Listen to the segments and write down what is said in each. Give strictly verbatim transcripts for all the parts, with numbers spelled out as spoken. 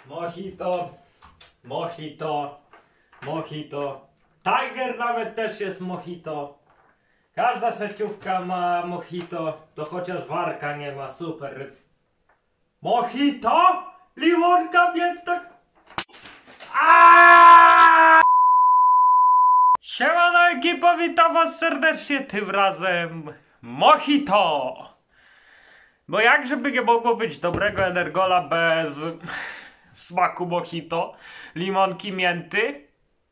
Mojito, mojito, mojito. Tiger nawet też jest mojito. Każda trzeciówka ma mojito, to chociaż warka nie ma, super. Mojito? Limonka mięta. Aaaa! Siemano ekipa, witam was serdecznie, tym razem mojito. Bo jakżeby nie mogło być dobrego energola bez smaku mojito, limonki, mięty.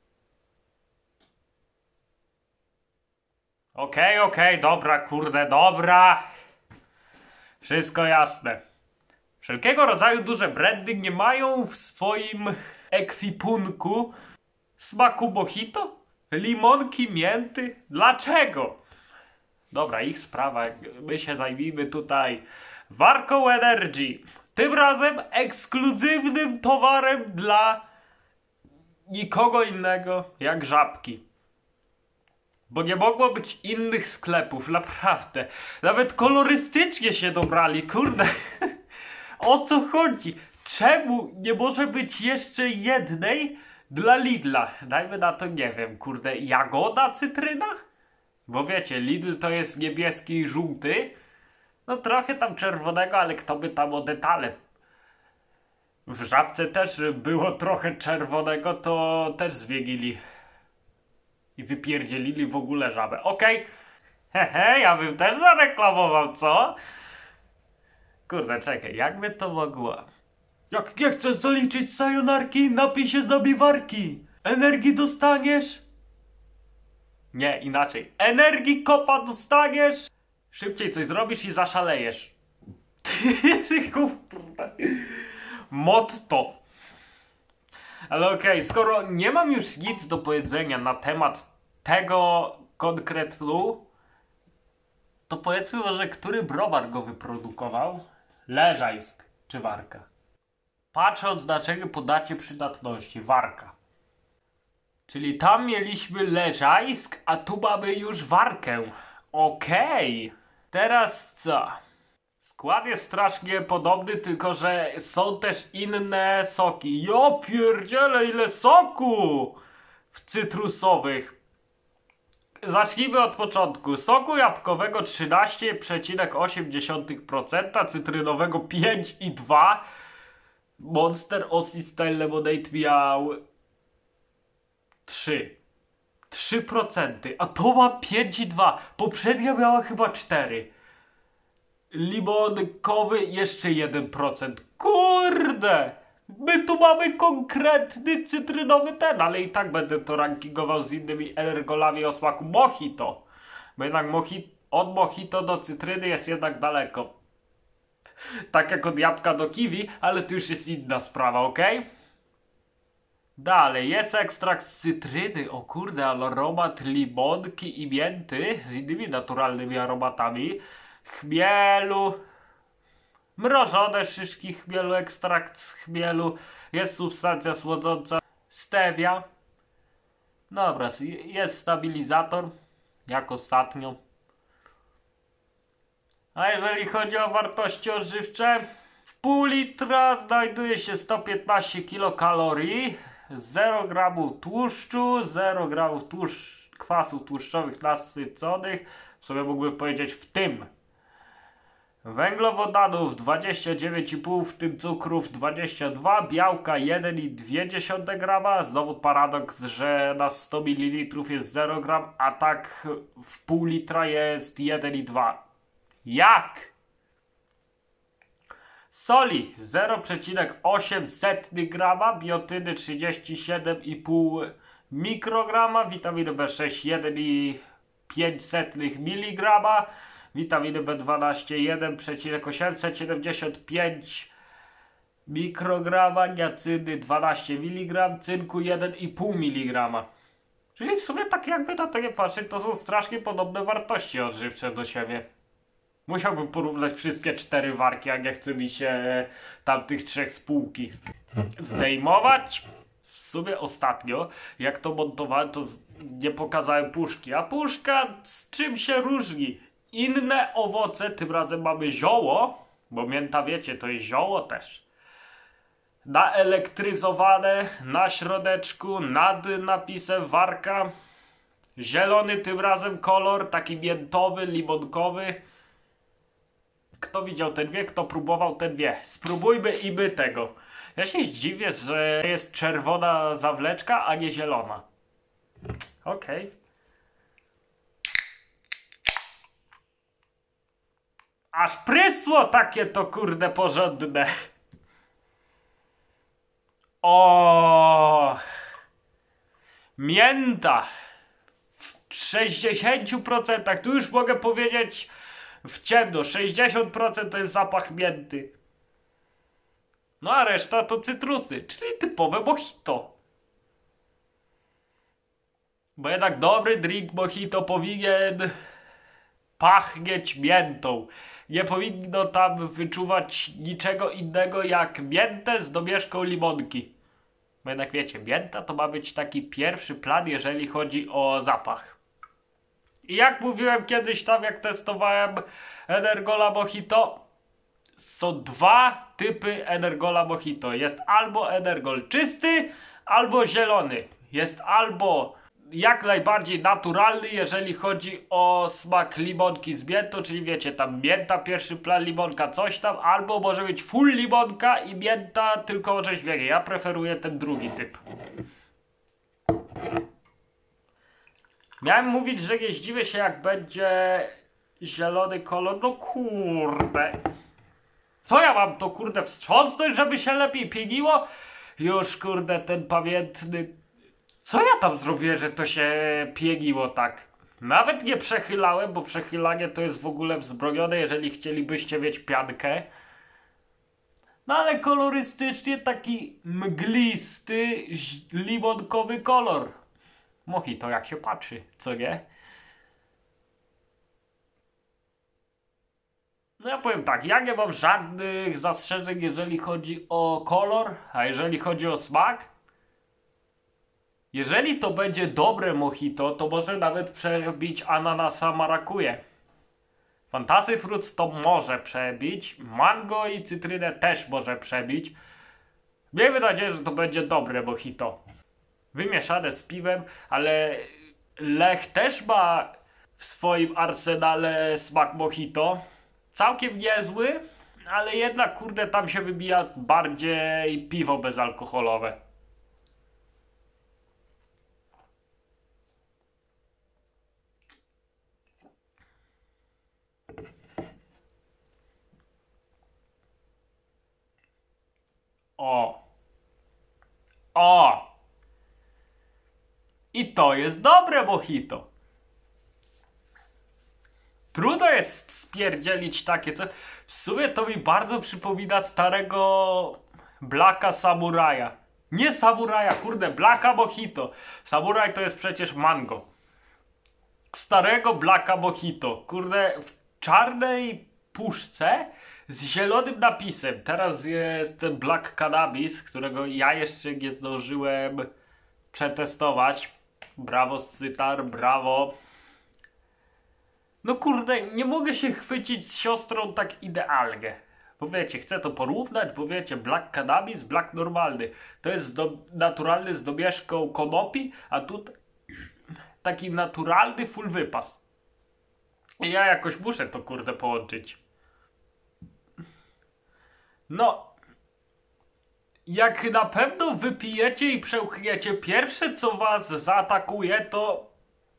Okej, okay, okej, okay, dobra, kurde, dobra. Wszystko jasne. Wszelkiego rodzaju duże brandy nie mają w swoim ekwipunku smaku mojito? Limonki, mięty? Dlaczego? Dobra, ich sprawa. My się zajmijmy tutaj warką Energy. Tym razem ekskluzywnym towarem dla nikogo innego jak żabki. Bo nie mogło być innych sklepów, naprawdę. Nawet kolorystycznie się dobrali, kurde. O co chodzi? Czemu nie może być jeszcze jednej dla Lidla? Dajmy na to, nie wiem, kurde, jagoda, cytryna? Bo wiecie, Lidl to jest niebieski i żółty. No trochę tam czerwonego, ale kto by tam o detale. W żabce też było trochę czerwonego, to też zmienili. I wypierdzielili w ogóle żabę. Okej. Okay. Hehe, ja bym też zareklamował, co? Kurde, czekaj, jakby to mogło? Jak nie chcesz zaliczyć sayonarki, napij się z nami warki. Energii dostaniesz? Nie, inaczej. Energii kopa dostaniesz? Szybciej coś zrobisz i zaszalejesz. Kurde. Motto. Ale okej, okay, skoro nie mam już nic do powiedzenia na temat tego konkretu, to powiedzmy może, który browar go wyprodukował? Leżajsk czy Warka? Patrząc na czego podacie przydatności, Warka. Czyli tam mieliśmy Leżajsk, a tu mamy już Warkę. Okej. Okay. Teraz co? Skład jest strasznie podobny, tylko że są też inne soki. Jo pierdziele, ile soku w cytrusowych. Zacznijmy od początku. Soku jabłkowego trzynaście przecinek osiem procent, cytrynowego pięć przecinek dwa procent. Monster Aussie Style Lemonade miał trzy. trzy procent, a to ma pięć przecinek dwa procent. Poprzednia miała chyba cztery procent. Limonkowy jeszcze jeden procent. Kurde! My tu mamy konkretny cytrynowy ten, ale i tak będę to rankingował z innymi energolami o smaku mojito. Bo jednak moji od mojito do cytryny jest jednak daleko. Tak jak od jabłka do kiwi, ale to już jest inna sprawa, ok? Dalej, jest ekstrakt z cytryny, o kurde, ale aromat limonki i mięty z innymi naturalnymi aromatami. Chmielu, mrożone szyszki chmielu, ekstrakt z chmielu, jest substancja słodząca, stevia. Dobra, jest stabilizator, jak ostatnio. A jeżeli chodzi o wartości odżywcze, w pół litra znajduje się sto piętnaście kilokalorii, zero gramów tłuszczu, zero gramów tłuszcz, kwasów tłuszczowych nasyconych, w sumie mógłbym powiedzieć w tym. Węglowodanów dwadzieścia dziewięć i pół, w tym cukrów dwadzieścia dwa, białka jeden przecinek dwa grama. Znowu paradoks, że na sto mililitrów jest zero gram, a tak w pół litra jest jeden przecinek dwa. Jak? Soli zero przecinek osiem grama, biotyny trzydzieści siedem i pół mikrograma, witaminy B sześć jeden przecinek pięć miligrama, witaminy B dwanaście jeden przecinek osiemset siedemdziesiąt pięć mikrograma, niacyny dwanaście miligram, cynku jeden przecinek pięć miligrama. Czyli w sumie tak jakby na to nie patrzeć, to są strasznie podobne wartości odżywcze do siebie. Musiałbym porównać wszystkie cztery warki, a nie chce mi się tamtych trzech spółki zdejmować. W sumie ostatnio, jak to montowałem, to nie pokazałem puszki. A puszka z czym się różni? Inne owoce, tym razem mamy zioło, bo mięta wiecie, to jest zioło też. naelektryzowane na środeczku nad napisem Warka. Zielony tym razem kolor, taki miętowy, limonkowy. Kto widział, ten wie, kto próbował, ten wie. Spróbujmy i my tego. Ja się zdziwię, że jest czerwona zawleczka, a nie zielona. Okej. Okay. Aż prysło takie to kurde porządne. O, mięta w sześćdziesięciu procentach. Tu już mogę powiedzieć w ciemno. sześćdziesiąt procent to jest zapach mięty. No a reszta to cytrusy, czyli typowe mojito. Bo jednak dobry drink mojito powinien pachnieć miętą. Nie powinno tam wyczuwać niczego innego jak miętę z domieszką limonki. Bo jednak wiecie, mięta to ma być taki pierwszy plan, jeżeli chodzi o zapach. I jak mówiłem kiedyś tam, jak testowałem Energola Mojito, są dwa typy Energola Mojito. Jest albo Energol czysty, albo zielony. Jest albo jak najbardziej naturalny, jeżeli chodzi o smak limonki z miętą, czyli wiecie, tam mięta, pierwszy plan, limonka, coś tam, albo może być full limonka i mięta, tylko orzeźwienie. Ja preferuję ten drugi typ. Miałem mówić, że nie zdziwię się, jak będzie zielony kolor. No kurde. Co ja mam to kurde wstrząsnąć, żeby się lepiej pieniło? Już kurde ten pamiętny... Co ja tam zrobię, że to się pieniło tak? Nawet nie przechylałem, bo przechylanie to jest w ogóle wzbronione, jeżeli chcielibyście mieć piankę. No ale kolorystycznie taki mglisty, limonkowy kolor. Mojito jak się patrzy, co nie? No ja powiem tak, ja nie mam żadnych zastrzeżeń, jeżeli chodzi o kolor, a jeżeli chodzi o smak. Jeżeli to będzie dobre mojito, to może nawet przebić ananasa marakuje. Fantasy Fruits to może przebić, mango i cytrynę też może przebić. Miejmy nadzieję, że to będzie dobre mojito. Wymieszane z piwem, ale Lech też ma w swoim arsenale smak mojito. Całkiem niezły, ale jednak kurde tam się wybija bardziej piwo bezalkoholowe. O! O! I to jest dobre mojito. Trudno jest spierdzielić takie, co... W sumie to mi bardzo przypomina starego Blacka Samuraja. Nie Samuraja, kurde, Blacka Mojito. Samuraj to jest przecież mango. Starego Blacka Mojito. Kurde, w czarnej puszce z zielonym napisem. Teraz jest ten Black Cannabis, którego ja jeszcze nie zdążyłem przetestować. Brawo Scytar, brawo. No kurde, nie mogę się chwycić z siostrą tak idealnie. Bo wiecie, chcę to porównać, bo wiecie, Black Cannabis, Black normalny. To jest do, naturalny z domieszką konopi, a tu taki naturalny full wypas. I ja jakoś muszę to kurde połączyć. No, jak na pewno wypijecie i przełkniecie, pierwsze co was zaatakuje to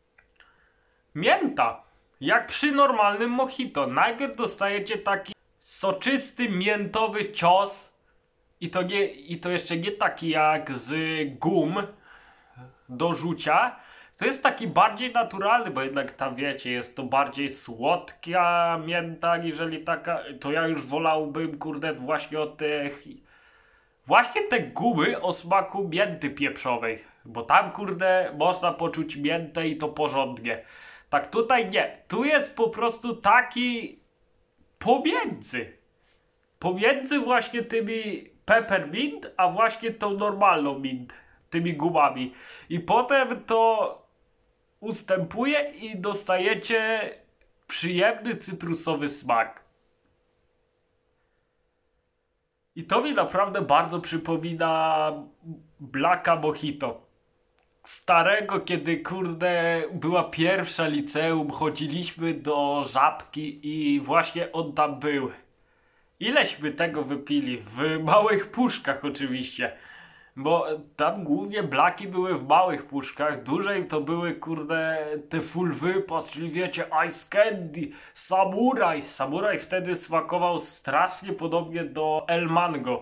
mięta. Jak przy normalnym mojito. Najpierw dostajecie taki soczysty, miętowy cios i to, nie, i to jeszcze nie taki jak z gum do rzucia. To jest taki bardziej naturalny, bo jednak tam wiecie, jest to bardziej słodka mięta, niżeli taka, to ja już wolałbym kurde właśnie od tych, właśnie te gumy o smaku mięty pieprzowej, bo tam kurde można poczuć miętę i to porządnie. Tak tutaj nie, tu jest po prostu taki pomiędzy, pomiędzy właśnie tymi peppermint, a właśnie tą normalną mint, tymi gumami i potem to ustępuje i dostajecie przyjemny cytrusowy smak. I to mi naprawdę bardzo przypomina Blacka Mojito. Starego, kiedy kurde była pierwsza liceum, chodziliśmy do Żabki i właśnie on tam był. Ileśmy tego wypili? W małych puszkach oczywiście. Bo tam głównie blaki były w małych puszkach, dłużej to były kurde te full wypas, czyli wiecie, Ice Candy, Samuraj. Samuraj wtedy smakował strasznie podobnie do El Mango.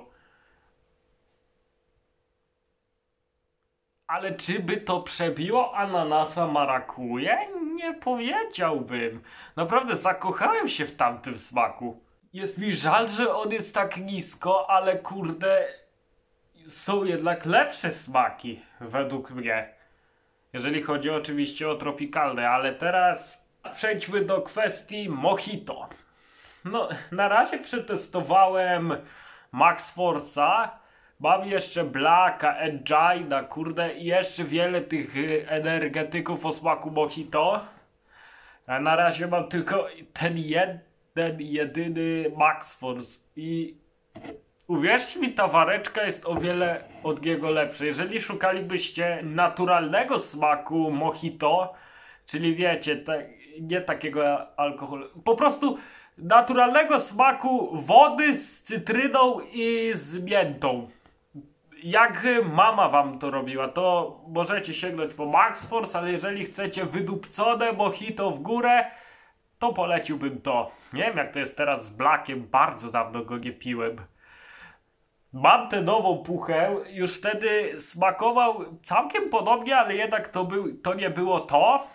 Ale czy by to przebiło ananasa marakuje? Nie powiedziałbym. Naprawdę zakochałem się w tamtym smaku. Jest mi żal, że on jest tak nisko, ale kurde, są jednak lepsze smaki, według mnie. Jeżeli chodzi oczywiście o tropikalne, ale teraz przejdźmy do kwestii mojito. No, na razie przetestowałem Max Force'a. Mam jeszcze Blacka, Engina, kurde, i jeszcze wiele tych energetyków o smaku mojito. A na razie mam tylko ten jeden, jedyny Max Force i uwierzcie mi, ta wareczka jest o wiele od niego lepsza. Jeżeli szukalibyście naturalnego smaku mojito, czyli wiecie, te, nie takiego alkoholu, po prostu naturalnego smaku wody z cytryną i z miętą. Jak mama wam to robiła, to możecie sięgnąć po Max Force, ale jeżeli chcecie wydupcone mojito w górę, to poleciłbym to. Nie wiem jak to jest teraz z Blackiem, bardzo dawno go nie piłem. Mam tę nową puchę, już wtedy smakował całkiem podobnie, ale jednak to, był, to nie było to.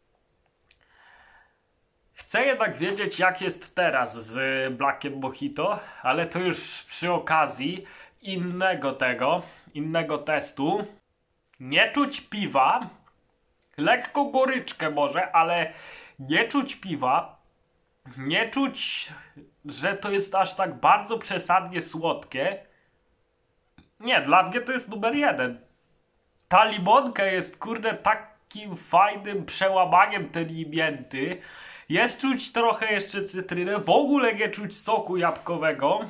Chcę jednak wiedzieć jak jest teraz z Blackiem Mojito, ale to już przy okazji innego tego, innego testu. Nie czuć piwa, lekko goryczkę może, ale nie czuć piwa, nie czuć, że to jest aż tak bardzo przesadnie słodkie. Nie, dla mnie to jest numer jeden. Ta limonka jest kurde takim fajnym przełamaniem tej mięty. Jest czuć trochę jeszcze cytrynę, w ogóle nie czuć soku jabłkowego.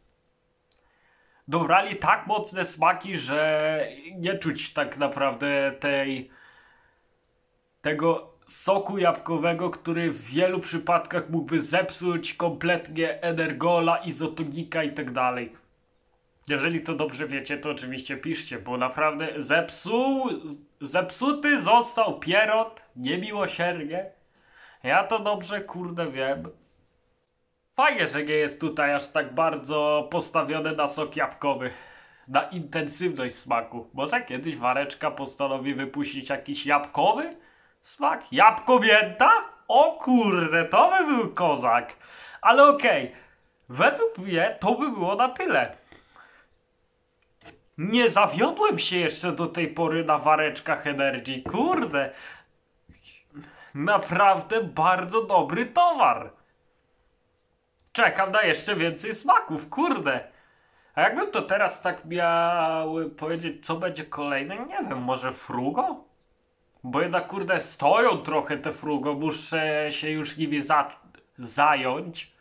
Dobrali tak mocne smaki, że nie czuć tak naprawdę tej tego soku jabłkowego, który w wielu przypadkach mógłby zepsuć kompletnie energola, izotonika i tak dalej. Jeżeli to dobrze wiecie, to oczywiście piszcie, bo naprawdę zepsuł, zepsuty został pierot niemiłosiernie. Ja to dobrze kurde wiem. Fajnie, że nie jest tutaj aż tak bardzo postawione na sok jabłkowy. Na intensywność smaku. Może kiedyś wareczka postanowi wypuścić jakiś jabłkowy smak? Jabłko mięta? O kurde, to by był kozak. Ale okej, okay. Według mnie to by było na tyle. Nie zawiodłem się jeszcze do tej pory na wareczkach Energy. Kurde. Naprawdę bardzo dobry towar. Czekam na jeszcze więcej smaków, kurde. A jakbym to teraz tak miał powiedzieć, co będzie kolejne? Nie wiem, może frugo? Bo jednak, kurde, stoją trochę te frugo, muszę się już nimi za zająć.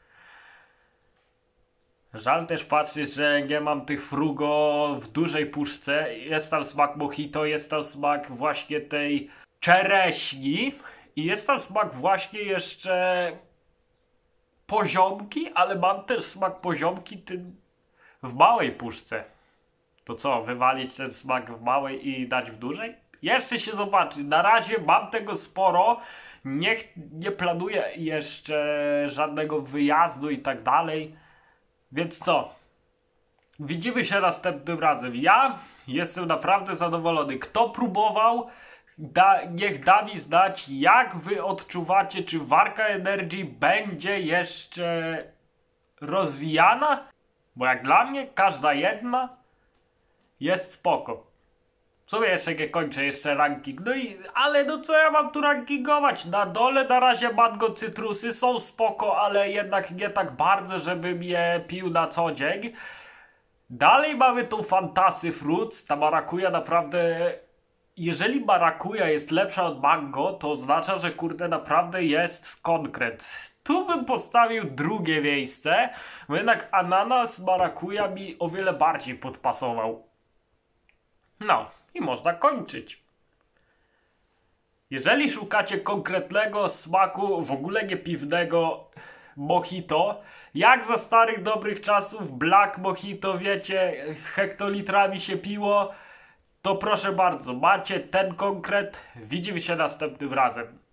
Żal też patrzeć, że nie mam tych frugo w dużej puszce. Jest tam smak mojito, jest tam smak właśnie tej czereśni. I jest tam smak właśnie jeszcze poziomki, ale mam też smak poziomki tym w małej puszce. To co, wywalić ten smak w małej i dać w dużej? Jeszcze się zobaczy. Na razie mam tego sporo. Nie, nie planuję jeszcze żadnego wyjazdu i tak dalej. Więc co? Widzimy się następnym razem. Ja jestem naprawdę zadowolony. Kto próbował, da, niech da mi znać, jak wy odczuwacie, czy warka Energy będzie jeszcze rozwijana? Bo jak dla mnie każda jedna jest spoko. W sumie jeszcze nie kończę, jeszcze ranking. No i, ale no co ja mam tu rankingować? Na dole na razie mango, cytrusy są spoko, ale jednak nie tak bardzo, żebym je pił na co dzień. Dalej mamy tą Fantasy Fruits. Ta marakuja naprawdę... Jeżeli marakuja jest lepsza od mango, to oznacza, że kurde naprawdę jest konkret. tu bym postawił drugie miejsce, bo jednak ananas marakuja mi o wiele bardziej podpasował. No i można kończyć. Jeżeli szukacie konkretnego smaku, w ogóle nie piwnego mojito, jak za starych dobrych czasów Black Mojito, wiecie, hektolitrami się piło, to proszę bardzo, macie ten konkret, widzimy się następnym razem.